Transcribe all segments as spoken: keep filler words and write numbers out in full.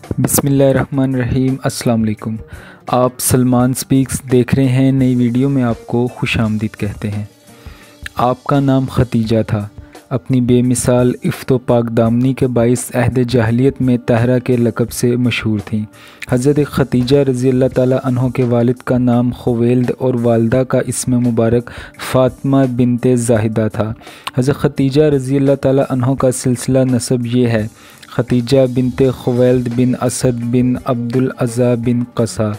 بسم اللہ الرحمن الرحیم۔ السلام علیکم۔ آپ سلمان سپیکس دیکھ رہے ہیں۔ نئی ویڈیو میں آپ کو خوش آمدید کہتے ہیں۔ آپ کا نام ختیجہ تھا۔ اپنی بے مثال عفت و پاک دامنی کے باعث عہد جاہلیت میں طاہرہ کے لقب سے مشہور تھیں۔ حضرت ختیجہ رضی اللہ تعالیٰ عنہ کے والد کا نام خویلد اور والدہ کا اسم مبارک فاطمہ بنت زاہدہ تھا۔ حضرت ختیجہ رضی اللہ تعالیٰ عنہ کا سلسلہ نسب یہ ہے: ختیجہ بنت خویلد بن اسد بن عبدالعزیٰ بن قصا۔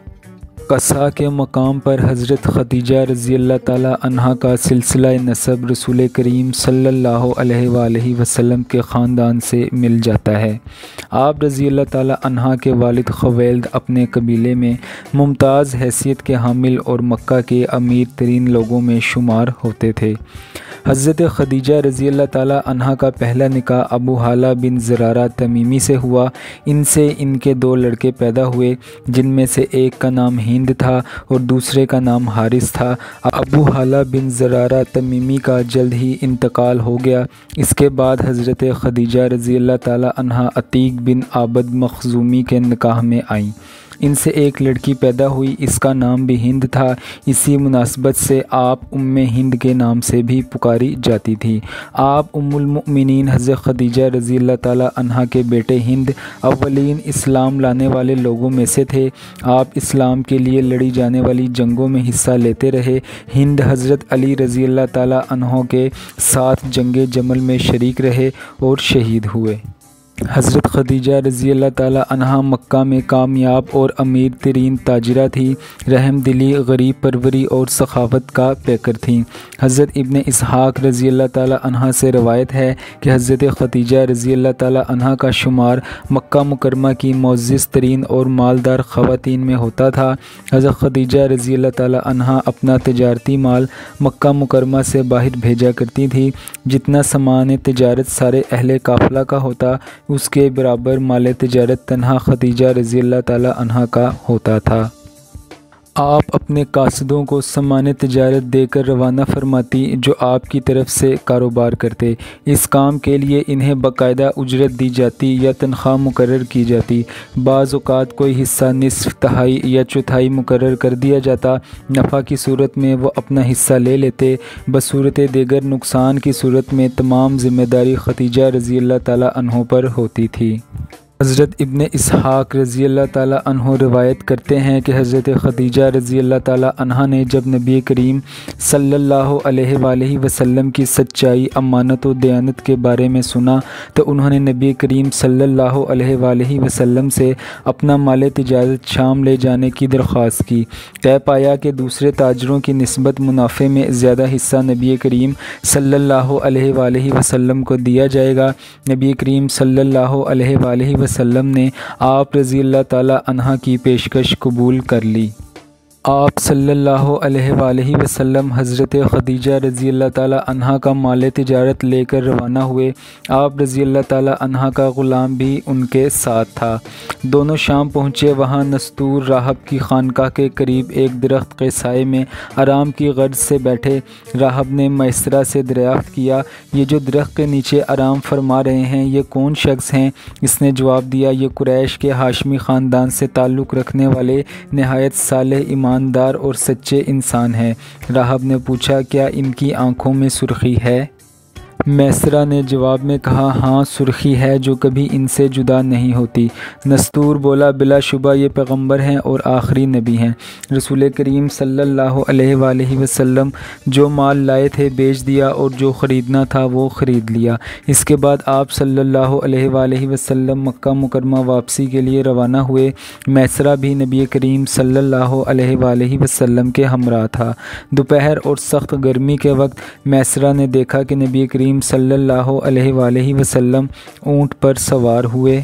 قصا کے مقام پر حضرت ختیجہ رضی اللہ تعالیٰ عنہ کا سلسلہ نسب رسول کریم صلی اللہ علیہ وآلہ وسلم کے خاندان سے مل جاتا ہے۔ آپ رضی اللہ تعالیٰ عنہ کے والد خویلد اپنے قبیلے میں ممتاز حیثیت کے حامل اور مکہ کے امیر ترین لوگوں میں شمار ہوتے تھے۔ حضرت خدیجہ رضی اللہ تعالیٰ عنہ کا پہلا نکاح ابو حالہ بن زرارہ تمیمی سے ہوا۔ ان سے ان کے دو لڑکے پیدا ہوئے، جن میں سے ایک کا نام ہند تھا اور دوسرے کا نام حارث تھا۔ ابو حالہ بن زرارہ تمیمی کا جلد ہی انتقال ہو گیا۔ اس کے بعد حضرت خدیجہ رضی اللہ تعالیٰ عنہ عتیق بن عابد مخزومی کے نکاح میں آئیں۔ ان سے ایک لڑکی پیدا ہوئی، اس کا نام بھی ہند تھا۔ اسی مناسبت سے آپ ام ہند کے نام سے بھی پکاری جاتی تھی۔ آپ ام المؤمنین حضرت خدیجہ رضی اللہ تعالیٰ عنہ کے بیٹے ہند اولین اسلام لانے والے لوگوں میں سے تھے۔ آپ اسلام کے لیے لڑی جانے والی جنگوں میں حصہ لیتے رہے۔ ہند حضرت علی رضی اللہ تعالیٰ عنہ کے ساتھ جنگ جمل میں شریک رہے اور شہید ہوئے۔ حضرت خدیجہ رضی اللہ تعالیٰ عنہ مکہ میں کامیاب اور امیر ترین تاجرہ تھی۔ رحم دلی، غریب پروری اور سخاوت کا پیکر تھیں۔ حضرت ابن اسحاق رضی اللہ تعالیٰ عنہ سے روایت ہے کہ حضرت ختیجہ رضی اللہ تعالیٰ عنہ کا شمار مکہ مکرمہ کی معزز ترین اور مالدار خواتین میں ہوتا تھا۔ حضرت خدیجہ رضی اللہ تعالیٰ عنہ اپنا تجارتی مال مکہ مکرمہ سے باہر بھیجا کرتی تھی۔ جتنا سامان تجارت سارے اہل قافلہ کا ہوتا، اس کے برابر مال تجارت تنہا ختیجہ رضی اللہ تعالیٰ عنہ کا ہوتا تھا۔ آپ اپنے قاصدوں کو سامان تجارت دے کر روانہ فرماتی، جو آپ کی طرف سے کاروبار کرتے۔ اس کام کے لیے انہیں باقاعدہ اجرت دی جاتی یا تنخواہ مقرر کی جاتی۔ بعض اوقات کوئی حصہ نصف، تہائی یا چوتھائی مقرر کر دیا جاتا۔ نفع کی صورت میں وہ اپنا حصہ لے لیتے، بصورت دیگر نقصان کی صورت میں تمام ذمہ داری ختیجہ رضی اللہ تعالیٰ عنہ پر ہوتی تھی۔ حضرت ابن اسحاق رضی اللہ تعالیٰ عنہ روایت کرتے ہیں کہ حضرت خدیجہ رضی اللہ تعالیٰ عنہ نے جب نبی کریم صلی اللہ علیہ وآلہ وسلم کی سچائی، امانت و دیانت کے بارے میں سنا تو انہوں نے نبی کریم صلی اللہ علیہ وآلہ وسلم سے اپنا مال تجارت شام لے جانے کی درخواست کی۔ طے پایا کہ دوسرے تاجروں کی نسبت منافع میں زیادہ حصہ نبی کریم صلی اللہ علیہ وآلہ وسلم کو دیا جائے گا۔ نبی کریم صلی اللہ علیہ وآلہ وسلم وسلم نے آپ رضی اللہ تعالیٰ عنہ کی پیشکش قبول کر لی۔ آپ صلی اللہ علیہ وآلہ وسلم حضرت خدیجہ رضی اللہ تعالیٰ عنہ کا مال تجارت لے کر روانہ ہوئے۔ آپ رضی اللہ تعالیٰ عنہ کا غلام بھی ان کے ساتھ تھا۔ دونوں شام پہنچے۔ وہاں نستور راہب کی خانقاہ کے قریب ایک درخت کے سائے میں آرام کی غرض سے بیٹھے۔ راہب نے میسرہ سے دریافت کیا، یہ جو درخت کے نیچے آرام فرما رہے ہیں یہ کون شخص ہیں؟ اس نے جواب دیا، یہ قریش کے ہاشمی خاندان سے تعلق رکھنے والے نہایت صالح ایماندار اور سچے انسان ہیں۔ راہب نے پوچھا، کیا ان کی آنکھوں میں سرخی ہے؟ میسرہ نے جواب میں کہا، ہاں سرخی ہے جو کبھی ان سے جدا نہیں ہوتی۔ نستور بولا، بلا شبہ یہ پیغمبر ہیں اور آخری نبی ہیں۔ رسول کریم صلی اللہ علیہ وآلہ وسلم جو مال لائے تھے بیچ دیا اور جو خریدنا تھا وہ خرید لیا۔ اس کے بعد آپ صلی اللہ علیہ وآلہ وسلم مکہ مکرمہ واپسی کے لیے روانہ ہوئے۔ میسرہ بھی نبی کریم صلی اللہ علیہ وآلہ وسلم کے ہمراہ تھا۔ دوپہر اور سخت گرمی کے وقت میسرہ نے دیکھا کہ نبی کریم صلی اللہ علیہ وآلہ وسلم اونٹ پر سوار ہوئے۔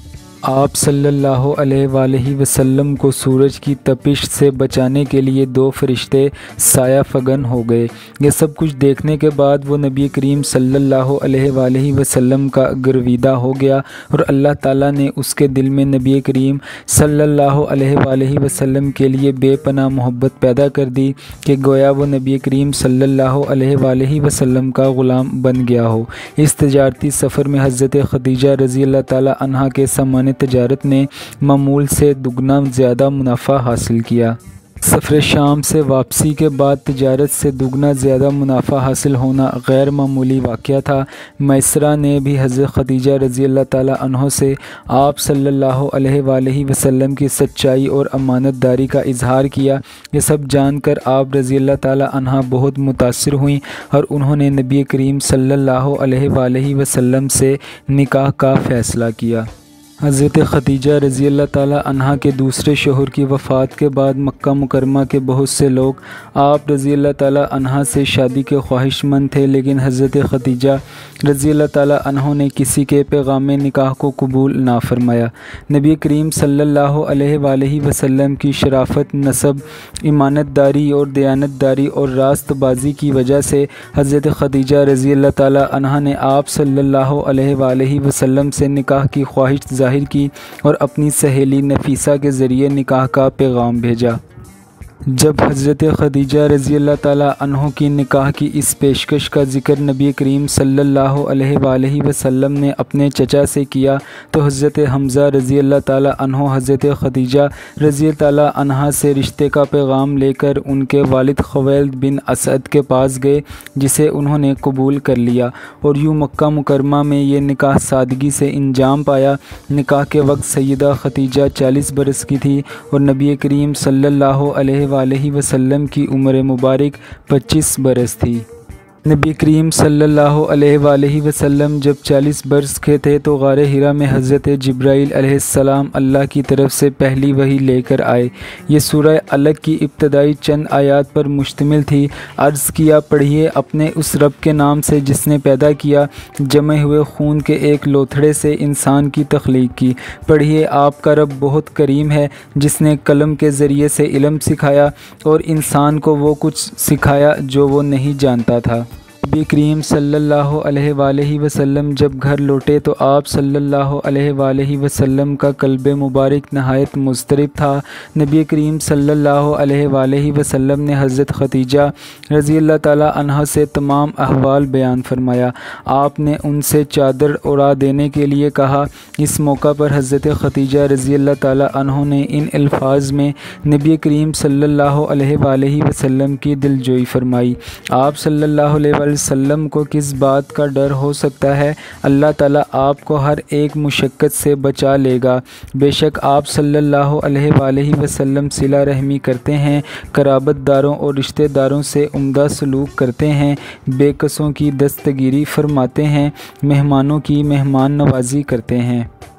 آپ صلی اللہ علیہ وآلہ وسلم کو سورج کی تپش سے بچانے کے لیے دو فرشتے سایہ فگن ہو گئے۔ یہ سب کچھ دیکھنے کے بعد وہ نبی کریم صلی اللہ علیہ وآلہ وسلم کا گرویدہ ہو گیا اور اللہ تعالیٰ نے اس کے دل میں نبی کریم صلی اللہ علیہ وآلہ وسلم کے لیے بے پناہ محبت پیدا کر دی کہ گویا وہ نبی کریم صلی اللہ علیہ وآلہ وسلم کا غلام بن گیا ہو۔ اس تجارتی سفر میں حضرت خدیجہ رضی اللہ تعالیٰ عنہ کے سامان تجارت میں معمول سے دگنا زیادہ منافع حاصل کیا۔ سفر شام سے واپسی کے بعد تجارت سے دگنا زیادہ منافع حاصل ہونا غیر معمولی واقعہ تھا۔ میسرہ نے بھی حضرت خدیجہ رضی اللہ تعالیٰ عنہ سے آپ صلی اللہ علیہ وآلہ وسلم کی سچائی اور امانت داری کا اظہار کیا۔ یہ سب جان کر آپ رضی اللہ تعالیٰ عنہ بہت متاثر ہوئیں اور انہوں نے نبی کریم صلی اللہ علیہ وآلہ وسلم سے نکاح کا فیصلہ کیا۔ حضرت خدیجہ رضی اللہ تعالیٰ عنہ کے دوسرے شوہر کی وفات کے بعد مکہ مکرمہ کے بہت سے لوگ آپ رضی اللہ تعالیٰ عنہ سے شادی کے خواہش مند تھے، لیکن حضرت خدیجہ رضی اللہ تعالیٰ عنہ نے کسی کے پیغام نکاح کو قبول نہ فرمایا۔ نبی کریم صلی اللہ علیہ وآلہ وسلم کی شرافت، نسب، امانت داری اور دیانت داری اور راست بازی کی وجہ سے حضرت خدیجہ رضی اللہ تعالیٰ عنہ نے آپ صلی اللہ علیہ وآلہ وسلم سے نکاح کی خواہش ظاہر کی اور اپنی سہیلی نفیسہ کے ذریعے نکاح کا پیغام بھیجا۔ جب حضرت خدیجہ رضی اللہ تعالیٰ عنہ کی نکاح کی اس پیشکش کا ذکر نبی کریم صلی اللہ علیہ وآلہ وسلم نے اپنے چچا سے کیا تو حضرت حمزہ رضی اللہ تعالیٰ عنہ حضرت خدیجہ رضی اللہ تعالیٰ عنہ سے رشتے کا پیغام لے کر ان کے والد خویلد بن اسعد کے پاس گئے، جسے انہوں نے قبول کر لیا اور یوں مکہ مکرمہ میں یہ نکاح سادگی سے انجام پایا۔ نکاح کے وقت سیدہ خدیجہ چالیس برس کی تھی اور نبی کریم صلی اللہ علیہ وآلہ وسلم کی عمر مبارک پچیس برس تھی۔ نبی کریم صلی اللہ علیہ وآلہ وسلم جب چالیس برس کے تھے تو غار حرا میں حضرت جبرائیل علیہ السلام اللہ کی طرف سے پہلی وحی لے کر آئے۔ یہ سورہ الگ کی ابتدائی چند آیات پر مشتمل تھی۔ عرض کیا، پڑھیے اپنے اس رب کے نام سے جس نے پیدا کیا، جمے ہوئے خون کے ایک لوتھڑے سے انسان کی تخلیق کی۔ پڑھیے، آپ کا رب بہت کریم ہے جس نے قلم کے ذریعے سے علم سکھایا اور انسان کو وہ کچھ سکھایا جو وہ نہیں جانتا تھا۔ نبی کریم صلی اللہ علیہ وآلہ وسلم جب گھر لوٹے تو آپ صلی اللہ علیہ وآلہ وسلم کا قلب مبارک نہایت مضطرب تھا۔ نبی کریم صلی اللہ علیہ وآلہ وسلم نے حضرت خدیجہ رضی اللہ تعالیٰ عنہ سے تمام احوال بیان فرمایا۔ آپ نے ان سے چادر اڑا دینے کے لیے کہا۔ اس موقع پر حضرت خدیجہ رضی اللہ تعالیٰ عنہ نے ان الفاظ میں نبی کریم صلی اللہ علیہ وآلہ وسلم کی دلجوئی فرمائی۔ آپ صلی اللہ علیہ وآلہ وسلم کو کس بات کا ڈر ہو سکتا ہے؟ اللہ تعالیٰ آپ کو ہر ایک مشقت سے بچا لے گا۔ بے شک آپ صلی اللہ علیہ وآلہ وسلم صلہ رحمی کرتے ہیں، قرابت داروں اور رشتہ داروں سے عمدہ سلوک کرتے ہیں، بے کسوں کی دستگیری فرماتے ہیں، مہمانوں کی مہمان نوازی کرتے ہیں۔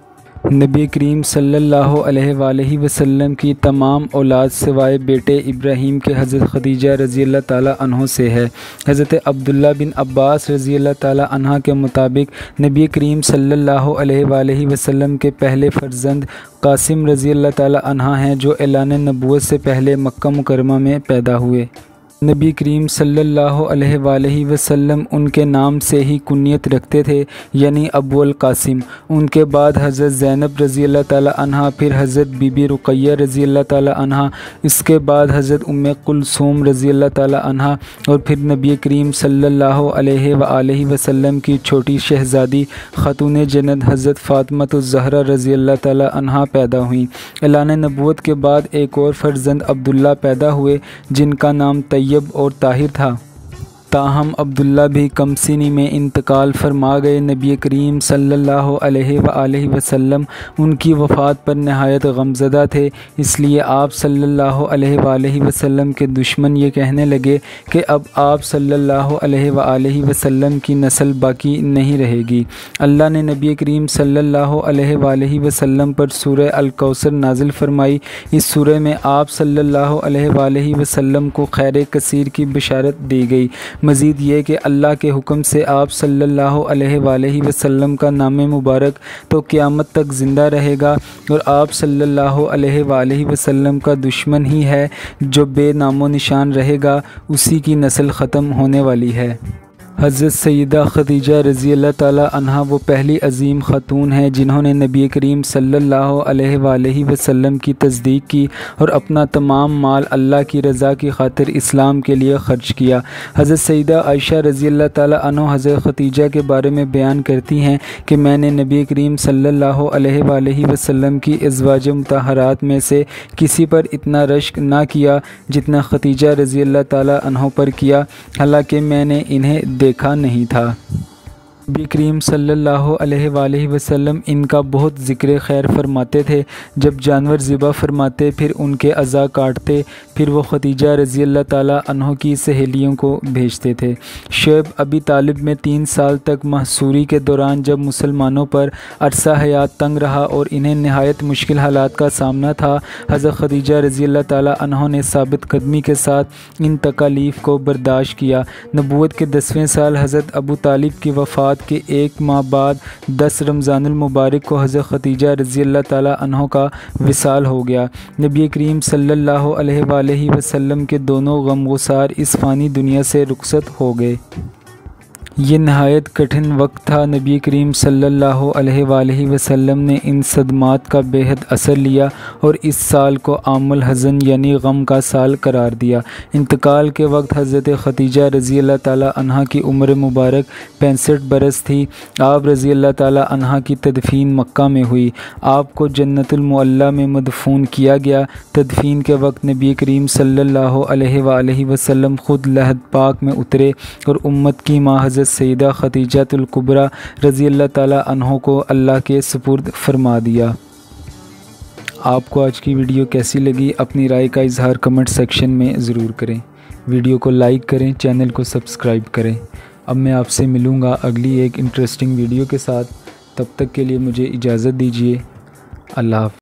نبی کریم صلی اللہ علیہ وآلہ وسلم کی تمام اولاد سوائے بیٹے ابراہیم کے حضرت خدیجہ رضی اللہ تعالیٰ عنہ سے ہے۔ حضرت عبداللہ بن عباس رضی اللہ تعالیٰ عنہ کے مطابق نبی کریم صلی اللہ علیہ وآلہ وسلم کے پہلے فرزند قاسم رضی اللہ تعالیٰ عنہ ہیں جو اعلان نبوت سے پہلے مکہ مکرمہ میں پیدا ہوئے۔ نبی کریم صلی اللہ علیہ وآلہ وسلم ان کے نام سے ہی کنیت رکھتے تھے، یعنی ابو القاسم۔ ان کے بعد حضرت زینب رضی اللہ تعالیٰ عنہ، پھر حضرت بی بی رقیہ رضی اللہ تعالیٰ عنہ، اس کے بعد حضرت ام کلثوم رضی اللہ تعالیٰ عنہ، اور پھر نبی کریم صلی اللہ علیہ وآلہ وسلم کی چھوٹی شہزادی خاتون جنت حضرت فاطمہ الزہرا رضی اللہ تعالیٰ عنہ پیدا ہوئیں۔ اعلان نبوت کے بعد ایک اور فرزند عبداللہ پیدا ہوئے جن کا نام طیب اور طاہر تھا، تاہم عبداللہ بھی کم سنی میں انتقال فرما گئے۔ نبی کریم صلی اللہ علیہ وآلہ وسلم ان کی وفات پر نہایت غمزدہ تھے، اس لیے آپ صلی اللہ علیہ وآلہ وسلم کے دشمن یہ کہنے لگے کہ اب آپ صلی اللہ علیہ وآلہ وسلم کی نسل باقی نہیں رہے گی۔ اللہ نے نبی کریم صلی اللہ علیہ وآلہ وسلم پر سورہ الکوثر نازل فرمائی۔ اس سورہ میں آپ صلی اللہ علیہ وآلہ وسلم کو خیر کثیر کی بشارت دی گئی۔ مزید یہ کہ اللہ کے حکم سے آپ صلی اللہ علیہ وآلہ وسلم کا نام مبارک تو قیامت تک زندہ رہے گا، اور آپ صلی اللہ علیہ وآلہ وسلم کا دشمن ہی ہے جو بے نام و نشان رہے گا، اسی کی نسل ختم ہونے والی ہے۔ حضرت سیدہ خدیجہ رضی اللہ تعالیٰ عنہا وہ پہلی عظیم خاتون ہیں جنہوں نے نبی کریم صلی اللہ علیہ وآلہ وسلم کی تصدیق کی اور اپنا تمام مال اللہ کی رضا کی خاطر اسلام کے لیے خرچ کیا۔ حضرت سیدہ عائشہ رضی اللہ تعالیٰ عنہ حضرت خدیجہ کے بارے میں بیان کرتی ہیں کہ میں نے نبی کریم صلی اللہ علیہ وآلہ وسلم کی ازواج مطہرات میں سے کسی پر اتنا رشک نہ کیا جتنا خدیجہ رضی اللہ تعالیٰ عنہ پر کیا، حالانکہ میں نے انہیں دیکھا نہیں تھا۔ نبی کریم صلی اللہ علیہ وآلہ وسلم ان کا بہت ذکر خیر فرماتے تھے۔ جب جانور ذبح فرماتے پھر ان کے اعضاء کاٹتے، پھر وہ خدیجہ رضی اللہ تعالیٰ عنہ کی سہیلیوں کو بھیجتے تھے۔ شعیب ابی طالب میں تین سال تک محصوری کے دوران جب مسلمانوں پر عرصہ حیات تنگ رہا اور انہیں نہایت مشکل حالات کا سامنا تھا، حضرت خدیجہ رضی اللہ تعالیٰ عنہ نے ثابت قدمی کے ساتھ ان تکالیف کو برداشت کیا۔ نبوت کے دسویں سال حضرت ابو طالب کی وفات کے ایک ماہ بعد دس رمضان المبارک کو حضرت خدیجہ رضی اللہ تعالیٰ عنہ کا وصال ہو گیا۔ نبی کریم صلی اللہ علیہ وآلہ وسلم کے دونوں غمگسار اس فانی دنیا سے رخصت ہو گئے۔ یہ نہایت کٹھن وقت تھا۔ نبی کریم صلی اللہ علیہ وآلہ وسلم نے ان صدمات کا بے حد اثر لیا اور اس سال کو عام الحزن یعنی غم کا سال قرار دیا۔ انتقال کے وقت حضرت خدیجہ رضی اللہ تعالیٰ عنہ کی عمر مبارک پینسٹھ برس تھی۔ آپ رضی اللہ تعالیٰ عنہ کی تدفین مکہ میں ہوئی۔ آپ کو جنت المعلیٰ میں مدفون کیا گیا۔ تدفین کے وقت نبی کریم صلی اللہ علیہ وآلہ وسلم خود لحد پاک میں اترے اور امت کی ماں حضرت سیدہ خدیجہ الکبریٰ رضی اللہ تعالیٰ عنہ کو اللہ کے سپرد فرما دیا۔ آپ کو آج کی ویڈیو کیسی لگی؟ اپنی رائے کا اظہار کمنٹ سیکشن میں ضرور کریں۔ ویڈیو کو لائک کریں، چینل کو سبسکرائب کریں۔ اب میں آپ سے ملوں گا اگلی ایک انٹرسٹنگ ویڈیو کے ساتھ۔ تب تک کے لیے مجھے اجازت دیجیے۔ اللہ حافظ۔